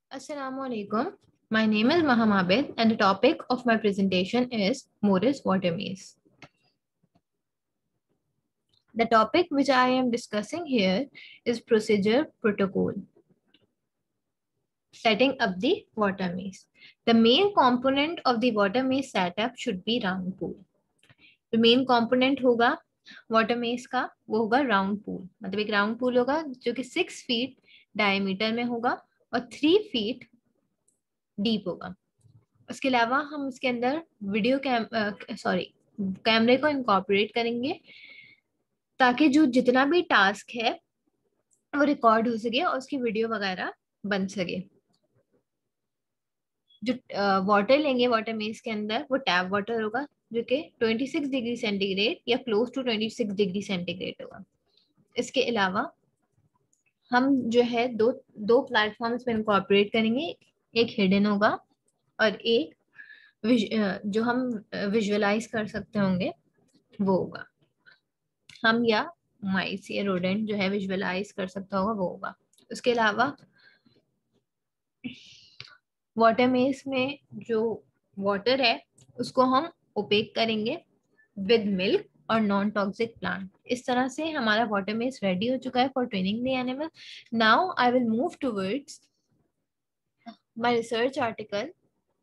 Assalamualaikum. My name is Mahamabed and the topic of my presentation is Morris water maze. The topic which I am discussing here is procedure protocol. Setting up the water maze. The main component of the water maze setup should be round pool. The main component होगा water maze का वो होगा round pool, मतलब एक round pool होगा जो कि 6 feet diameter में होगा और 3 फीट डीप होगा। उसके अलावा हम उसके अंदर कैमरे को इनकॉर्पोरेट करेंगे ताकि जो जितना भी टास्क है वो रिकॉर्ड हो सके और उसकी वीडियो वगैरह बन सके। जो वाटर लेंगे वाटर मेज के अंदर वो टैप वाटर होगा जो कि 26 डिग्री सेंटीग्रेड या क्लोज टू 26 डिग्री सेंटीग्रेड होगा। इसके अलावा हम जो है दो दो प्लेटफॉर्म्स में इनकॉर्पोरेट करेंगे, एक हिडन होगा और एक जो हम विजुअलाइज कर सकते होंगे वो होगा। हम या माइस या रोडेंट जो है विजुअलाइज कर सकता होगा वो होगा। उसके अलावा वाटर मेज में जो वाटर है उसको हम ओपेक करेंगे विद मिल्क और नॉन टॉक्सिक प्लांट। इस तरह से हमारा वाटर मेज रेडी हो चुका है for training the animal. Now I will move towards my research article.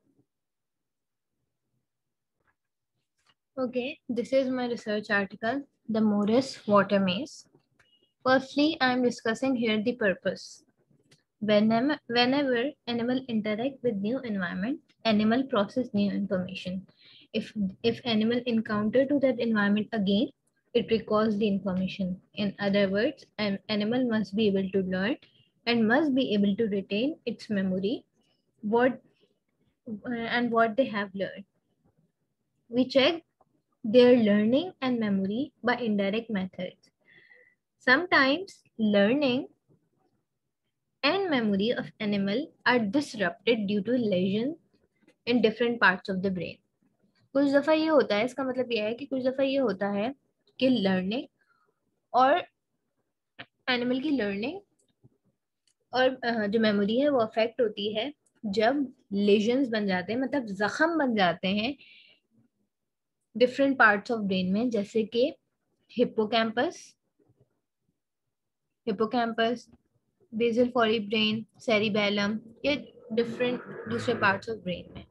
Okay, this is my research article, The Morris Water Maze. Firstly, I am discussing here the purpose. Whenever animal interact with new environment, animal process new information. If animal encounter to that environment again, it recalls the information. In other words, an animal must be able to learn and must be able to retain its memory, what and what they have learned. We check their learning and memory by indirect methods. Sometimes learning and memory of animal are disrupted due to lesion in different parts of the brain. कुछ दफ़ा ये होता है, इसका मतलब यह है कि कुछ दफ़ा ये होता है कि लर्निंग और एनिमल की लर्निंग और जो मेमोरी है वो अफेक्ट होती है जब लेजन्स बन जाते हैं, मतलब जख्म बन जाते हैं डिफरेंट पार्ट्स ऑफ ब्रेन में, जैसे कि hippocampus hippocampus basal forebrain, cerebellum या डिफरेंट दूसरे पार्ट्स ऑफ ब्रेन में।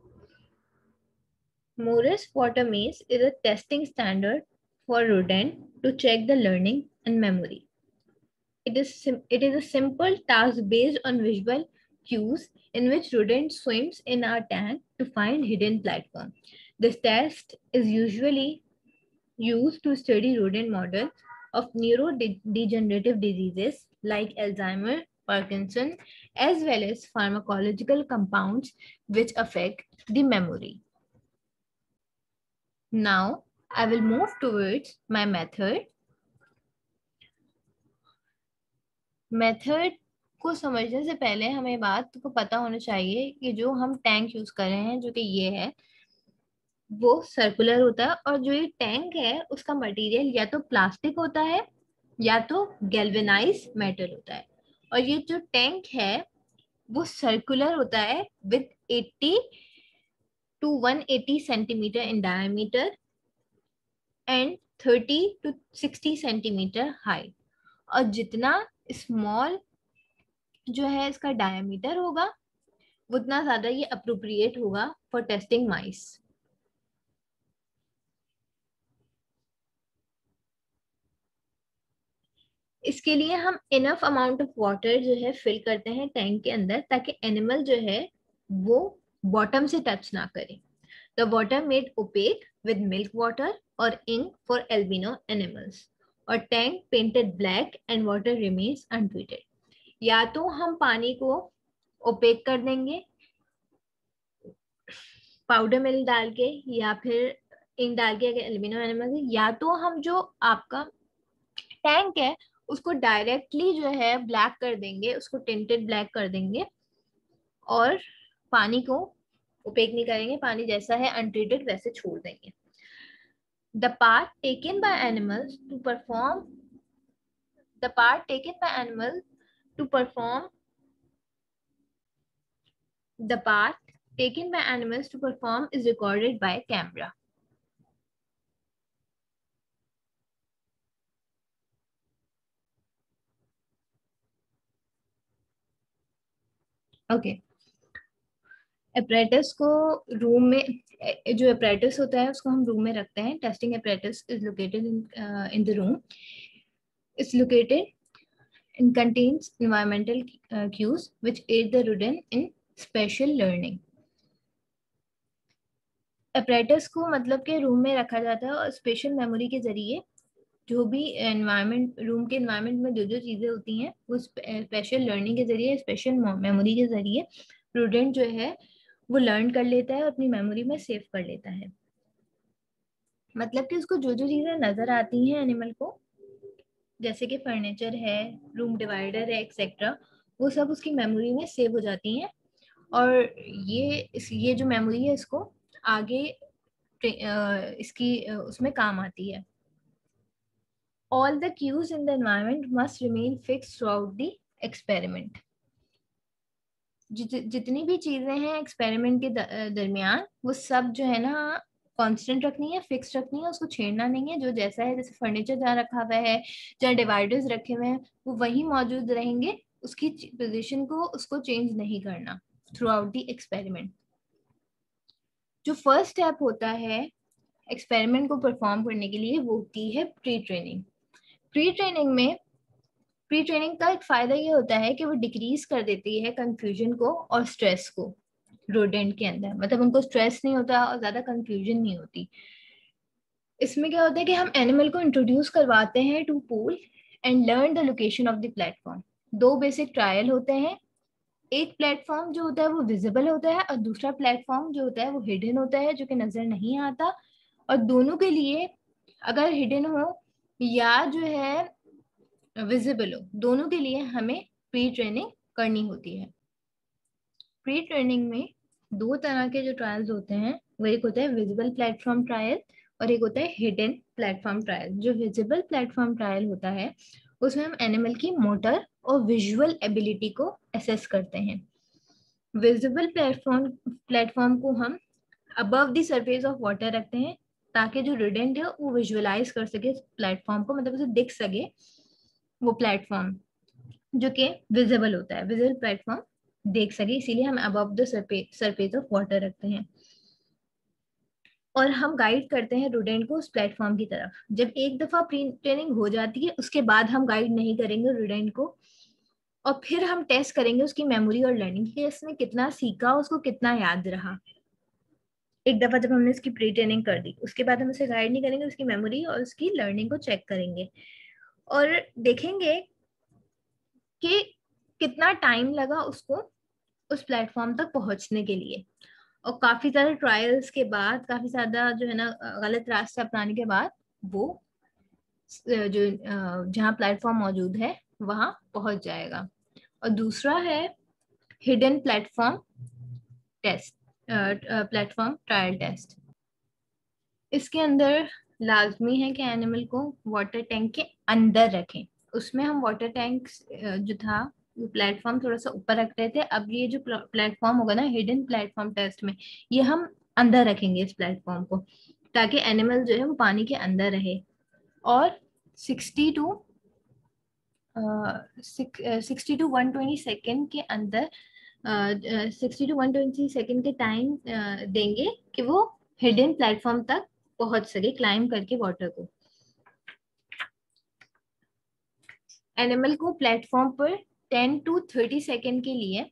Morris water maze is a testing standard for rodent to check the learning and memory. It is a simple task based on visual cues in which rodent swims in our tank to find hidden platform. This test is usually used to study rodent models of neurodegenerative diseases like Alzheimer, Parkinson, as well as pharmacological compounds which affect the memory. Now, I will move towards my method. Method को समझने से पहले हमें बात को पता होना चाहिए कि जो हम टैंक यूज कर रहे हैं, जो कि ये है, वो सर्कुलर होता है और जो ये टैंक है उसका मटेरियल या तो प्लास्टिक होता है या तो गैल्वेनाइज मेटल होता है। और ये जो टैंक है वो सर्कुलर होता है with 80 to 180 centimetre in diameter and 30 to 60 centimetre height. और जितना स्मॉल जो है इसका डायमीटर होगा उतना ज्यादा ये अप्रोप्रिएट होगा फॉर टेस्टिंग माइस। इसके लिए हम इनफ अमाउंट ऑफ वाटर जो है फिल करते हैं टैंक के अंदर ताकि एनिमल जो है वो बॉटम से टच ना करे। The water made opaque with milk water और इंक फॉर एल्बिनो एनिमल्स और tank painted black and water remains untreated. या तो हम पानी को ओपेक कर देंगे पाउडर मिल्क डाल के या फिर इंक डाल के अगर एल्बिनो एनिमल है, या तो हम जो आपका टैंक है उसको डायरेक्टली जो है ब्लैक कर देंगे, उसको टिंटेड ब्लैक कर देंगे और पानी को ओपेक नहीं करेंगे, पानी जैसा है अनट्रीटेड वैसे छोड़ देंगे। The part taken by animals to perform the part taken by animal to perform The path taken by animals to perform is recorded by camera. Okay. apparatus को रूम में, जो apparatus होता है उसको हम रूम में रखते हैं. Testing apparatus is located in the room. It's located and contains environmental cues which aid the rodent in special learning. apparatus को मतलब के रूम में रखा जाता है और स्पेशल मेमोरी के जरिए जो भी एनवायरनमेंट, रूम के एनवायरनमेंट में जो जो चीजें होती हैं वो स्पेशल लर्निंग के जरिए, स्पेशल मेमोरी के जरिए रोडेंट जो है वो लर्न कर लेता है और अपनी मेमोरी में सेव कर लेता है. मतलब कि उसको जो जो चीजें नजर आती हैं एनिमल को, जैसे कि फर्नीचर है, रूम डिवाइडर है, एक्सेट्रा, वो सब उसकी मेमोरी में सेव हो जाती हैं. और ये जो मेमोरी है इसको आगे इसकी उसमें काम आती है. All the cues in the environment must remain fixed throughout the experiment. जितनी भी चीजें हैं एक्सपेरिमेंट के दरमियान वो सब जो है ना कांस्टेंट रखनी है, फिक्स रखनी है, उसको छेड़ना नहीं है. जो जैसा है, जैसे फर्नीचर जहाँ रखा हुआ है, जहाँ डिवाइडर्स रखे हुए हैं, वो वही मौजूद रहेंगे. उसकी पोजीशन को उसको चेंज नहीं करना थ्रू आउट द एक्सपेरिमेंट. जो फर्स्ट स्टेप होता है एक्सपेरिमेंट को परफॉर्म करने के लिए वो होती है प्री ट्रेनिंग. प्री ट्रेनिंग का एक फायदा ये होता है कि वो डिक्रीज कर देती है कंफ्यूजन को और स्ट्रेस को रोडेंट के अंदर. मतलब उनको स्ट्रेस नहीं होता और ज्यादा कंफ्यूजन नहीं होती. इसमें क्या होता है कि हम एनिमल को इंट्रोड्यूस करवाते हैं to pool and learn the location of the platform. दो बेसिक ट्रायल होते हैं. एक प्लेटफॉर्म जो होता है वो विजिबल होता है और दूसरा प्लेटफॉर्म जो होता है वो हिडन होता है, जो कि नजर नहीं आता. और दोनों के लिए, अगर हिडन हो या जो है विजिबल हो, दोनों के लिए हमें प्री ट्रेनिंग करनी होती है. प्री ट्रेनिंग में दो तरह के जो ट्रायल्स होते हैं वो एक होता है विजिबल प्लेटफॉर्म ट्रायल और एक होता है हिडन प्लेटफॉर्म ट्रायल. जो विजिबल प्लेटफॉर्म ट्रायल होता है उसमें हम एनिमल की मोटर और विजुअल एबिलिटी को असेस करते हैं. विजिबल प्लेटफॉर्म को हम above the surface of water रखते हैं ताकि जो रोडेंट है वो विजुअलाइज कर सके प्लेटफॉर्म को, मतलब उसे दिख सके वो प्लेटफॉर्म जो कि विजिबल होता है. विजिबल प्लेटफॉर्म देख सके, इसीलिए हम above the surface of water रखते हैं. और हम गाइड करते हैं रोडेंट को उस प्लेटफॉर्म की तरफ. जब एक दफा प्री ट्रेनिंग हो जाती है उसके बाद हम गाइड नहीं करेंगे रोडेंट को, और फिर हम टेस्ट करेंगे उसकी मेमोरी और लर्निंग कि इसने कितना सीखा, उसको कितना याद रहा. एक दफा जब हमने इसकी प्री ट्रेनिंग कर दी उसके बाद हम उसे गाइड नहीं करेंगे, उसकी मेमोरी और उसकी लर्निंग को चेक करेंगे और देखेंगे कि कितना टाइम लगा उसको उस प्लेटफॉर्म तक पहुंचने के लिए. और काफी सारे ट्रायल्स के बाद, काफी ज्यादा जो है ना गलत रास्ते अपनाने के बाद वो जो जहाँ प्लेटफॉर्म मौजूद है वहां पहुंच जाएगा. और दूसरा है hidden platform test, platform trial test. इसके अंदर लाजमी है कि एनिमल को वाटर टैंक के अंदर रखें. उसमें हम वाटर टैंक जो था वो प्लेटफॉर्म थोड़ा सा ऊपर रख रहे थे. अब ये जो प्लेटफॉर्म होगा ना हिडन प्लेटफॉर्म टेस्ट में, ये हम अंदर रखेंगे इस प्लेटफॉर्म को ताकि एनिमल जो है वो पानी के अंदर रहे. और 60 टू 120 सेकेंड के अंदर 60 टू 120 सेकेंड के टाइम देंगे कि वो हिडन प्लेटफॉर्म तक पहुंच सके क्लाइम करके वाटर को. एनिमल को प्लेटफॉर्म पर 10 टू 30 सेकेंड के लिए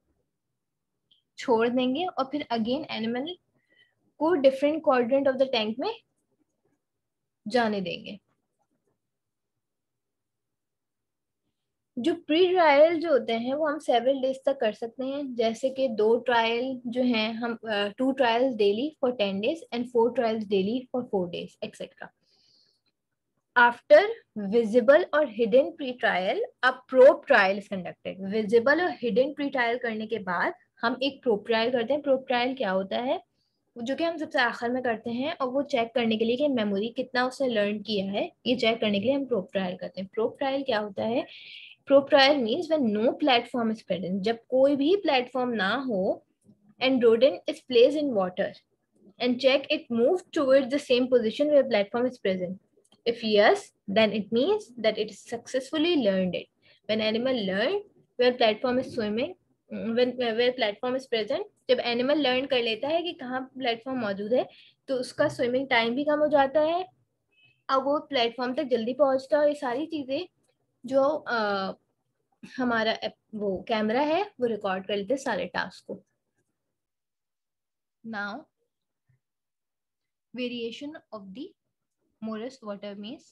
छोड़ देंगे और फिर अगेन एनिमल को different quadrant of the tank में जाने देंगे. जो प्री ट्रायल जो होते हैं वो हम सेवरल डेज तक कर सकते हैं. जैसे कि 2 ट्रायल जो हैं, हम 2 trials daily for 10 days and 4 trials daily for 4 days etcetera. After visible और hidden pre trial a probe trial is conducted. Visible और हिडन प्री ट्रायल करने के बाद हम एक प्रोब ट्रायल करते हैं. प्रोब ट्रायल क्या होता है, जो कि हम सबसे आखिर में करते हैं और वो चेक करने के लिए कि मेमोरी कितना उसने लर्न किया है, ये चेक करने के लिए हम प्रोब ट्रायल करते हैं. प्रोब ट्रायल क्या होता है, probe trial means when no platform is present. जब कोई भी प्लेटफॉर्म ना हो and rodent is placed in water and check it moves towards the same position where platform is present. If yes, then it means that it successfully learned it. When animal learn where platform is swimming, when where platform is present, जब animal learn कर लेता है कि कहाँ platform मौजूद है, तो उसका swimming time भी कम हो जाता है, अब वो platform तक जल्दी पहुंचता है. और ये सारी चीजें जो हमारा वो कैमरा है वो रिकॉर्ड कर लेते सारे टास्क को. Now variation of the Morris water maze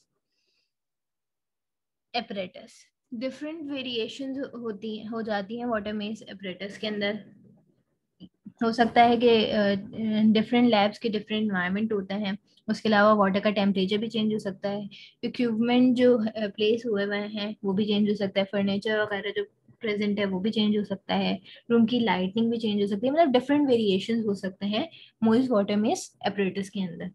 apparatus. Different variations हो जाती हैं वाटर मेज apparatus के अंदर. हो सकता है कि डिफरेंट लैब्स के डिफरेंट इन्वायरमेंट होता है. उसके अलावा वाटर का टेम्परेचर भी चेंज हो सकता है. इक्विपमेंट जो प्लेस हुए हुए हैं वो भी चेंज हो सकता है. फर्नीचर वगैरह जो प्रेजेंट है वो भी चेंज हो सकता है. रूम की लाइटनिंग भी चेंज हो सकती है. मतलब डिफरेंट वेरिएशंस हो सकते हैं मोइस वाटर मेज apparatus के अंदर.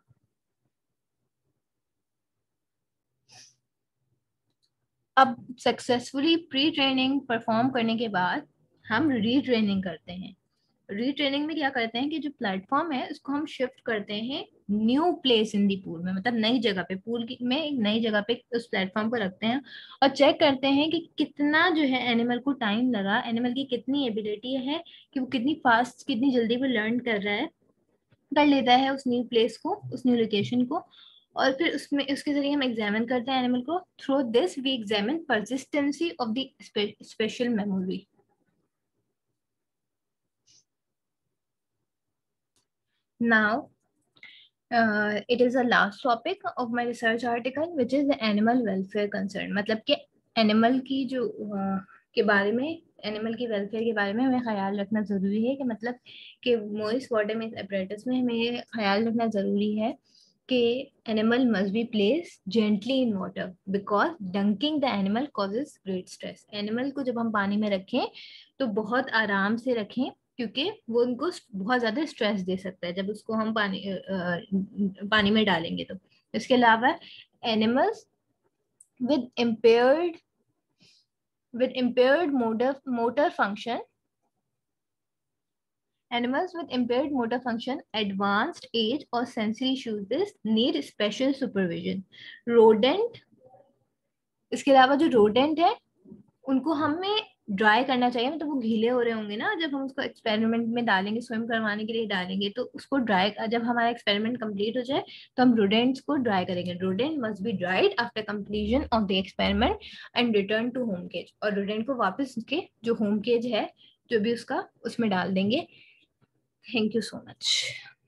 अब सक्सेसफुली प्री ट्रेनिंग परफॉर्म करने के बाद हम रीट्रेनिंग करते हैं. रीट्रेनिंग में क्या करते हैं कि जो प्लेटफॉर्म है उसको हम शिफ्ट करते हैं new place in the pool में, मतलब नई जगह पे, पूल की में एक नई जगह पे उस प्लेटफॉर्म को रखते हैं और चेक करते हैं कि कितना जो है एनिमल को टाइम लगा, एनिमल की कितनी एबिलिटी है कि वो कितनी फास्ट कितनी जल्दी वो लर्न कर रहा है, कर लेता है उस न्यू प्लेस को, उस न्यू लोकेशन को. और फिर उसमें उसके जरिए हम एग्जामिन करते हैं एनिमल को. Through this we examine persistency of the spatial memory. Now it is the last topic of my research article which is the animal welfare concern. मतलब कि एनिमल की जो के बारे में, एनिमल की वेलफेयर के बारे में हमें ख्याल रखना ज़रूरी है. कि मतलब कि मोइस वाटर में apparatus में हमें ख्याल रखना ज़रूरी है कि animal must be place gently in water because dunking the animal causes great stress. Animal को जब हम पानी में रखें तो बहुत आराम से रखें क्योंकि वो उनको बहुत ज्यादा स्ट्रेस दे सकता है जब उसको हम पानी में डालेंगे तो. इसके अलावा animals with impaired motor function, animals with impaired motor function, advanced age or sensory issues need special supervision. rodent, इसके अलावा जो rodent है उनको हमें ड्राई करना चाहिए. मतलब वो गीले हो रहे होंगे ना जब हम उसको एक्सपेरिमेंट में डालेंगे, स्विम करवाने के लिए डालेंगे, तो उसको ड्राई, जब हमारा एक्सपेरिमेंट कंप्लीट हो जाए तो हम रोडेंट्स को ड्राई करेंगे. Rodent must be dried after completion of the experiment and return to home cage. और रोडेंट को वापस उसके जो होम केज है जो भी उसका, उसमें डाल देंगे. Thank you so much.